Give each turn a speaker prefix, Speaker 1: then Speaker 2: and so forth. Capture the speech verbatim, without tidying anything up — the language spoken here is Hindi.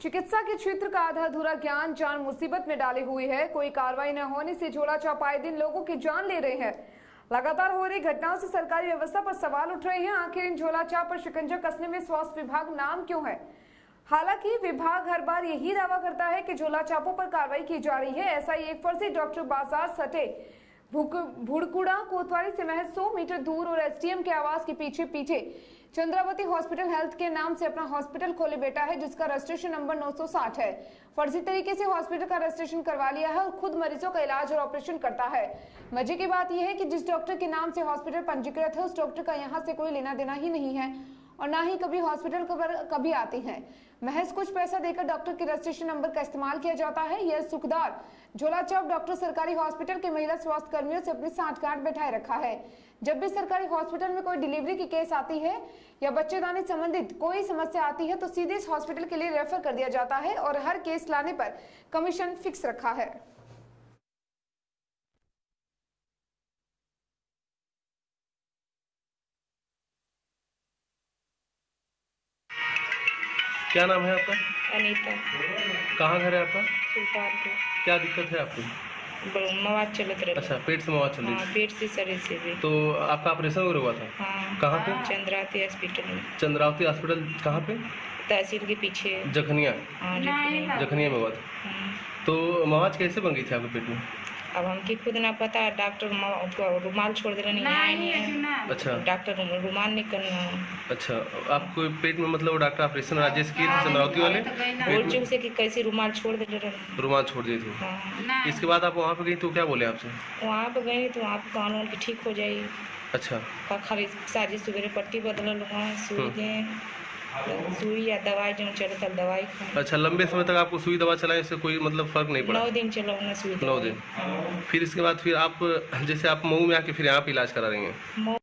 Speaker 1: चिकित्सा के क्षेत्र का आधा अधूरा ज्ञान जान मुसीबत में डाले हुई है। कोई कार्रवाई न होने से झोला छाप आए दिन लोगों की जान ले रहे हैं। लगातार हो रही घटनाओं से सरकारी व्यवस्था पर सवाल उठ रहे हैं। आखिर इन झोला छाप पर शिकंजा कसने में स्वास्थ्य विभाग नाम क्यों है? हालांकि विभाग हर बार यही दावा करता है कि झोला छापों पर कार्रवाई की जा रही है। ऐसा ही एक फर्जी डॉक्टर बाजार सटे भुड़कुड़ा कोतवाली से महज सौ मीटर दूर और एसडीएम के आवास के पीछे पीछे चंद्रावती हॉस्पिटल हेल्थ के नाम से अपना हॉस्पिटल खोले बैठा है, जिसका रजिस्ट्रेशन नंबर नौ सौ साठ है। फर्जी तरीके से हॉस्पिटल का रजिस्ट्रेशन करवा लिया है और खुद मरीजों का इलाज और ऑपरेशन करता है। मजे की बात यह है कि जिस डॉक्टर के नाम से हॉस्पिटल पंजीकृत है उस डॉक्टर का यहाँ से कोई लेना देना ही नहीं है और ना ही कभी हॉस्पिटल पर कभी आते हैं। महज कुछ पैसा देकर डॉक्टर के रजिस्ट्रेशन नंबर का इस्तेमाल किया जाता है। यह सुखदार झोला छाप डॉक्टर सरकारी हॉस्पिटल के महिला स्वास्थ्य कर्मियों से अपनी सांठगांठ बैठाए रखा है। जब भी सरकारी हॉस्पिटल में कोई डिलीवरी की केस आती है या बच्चेदानी संबंधित कोई समस्या आती है तो सीधे इस हॉस्पिटल के लिए रेफर कर दिया जाता है और हर केस लाने पर कमीशन फिक्स रखा है।
Speaker 2: क्या नाम है आपका?
Speaker 3: अनीता।
Speaker 2: कहाँ घर है आपका?
Speaker 3: सुल्तानपुर।
Speaker 2: क्या दिक्कत है आपको?
Speaker 3: मवाद चलत रहा।
Speaker 2: अच्छा, पेट से मवाद चल रही
Speaker 3: हाँ, पेट से सरे से भी।
Speaker 2: तो आपका ऑपरेशन वगैरह हुआ था?
Speaker 3: हाँ।
Speaker 2: कहाँ पे?
Speaker 3: चंद्रावती हॉस्पिटल में।
Speaker 2: चंद्रावती हॉस्पिटल कहाँ पे?
Speaker 3: तहसील के पीछे।
Speaker 2: जखनिया?
Speaker 3: हाँ, जखनिया।
Speaker 2: जखनिया में मवाद। तो मवाद कैसे बन गई थी आपके पेट में?
Speaker 3: अब हमकी खुद ना पता, डॉक्टर रुमाल छोड़ दे रहे नहीं आए नहीं है।
Speaker 2: अच्छा,
Speaker 3: डॉक्टर रुमाल नहीं करना।
Speaker 2: अच्छा, आपको पेट में मतलब डॉक्टर ऑपरेशन राजेश किए थे चंद्रावती वाले?
Speaker 3: बोल चुक से कि कैसे रुमाल छोड़ दे रहे।
Speaker 2: रुमाल छोड़ दिए थे।
Speaker 3: हाँ।
Speaker 2: इसके बाद आप वहाँ पे गई तो क्या बोले आपसे?
Speaker 3: वहाँ पे गई तो वहाँ पे कानून की ठीक हो जाएगी।
Speaker 2: अच्छा,
Speaker 3: खाली सारी सुबह पट्टी बदल वहाँ सुई दें, सुई या दवाई जो चलता दवाई खाएं।
Speaker 2: अच्छा, लंबे समय तक आपको सुई दवा चलाए इससे कोई मतलब फर्क नहीं पड़ा?
Speaker 3: नौ दिन चलो ना सुई।
Speaker 2: नौ दिन। फिर इसके बाद फिर आप जैसे आप मऊ में आके फिर यहाँ पे इलाज करा रही हैं?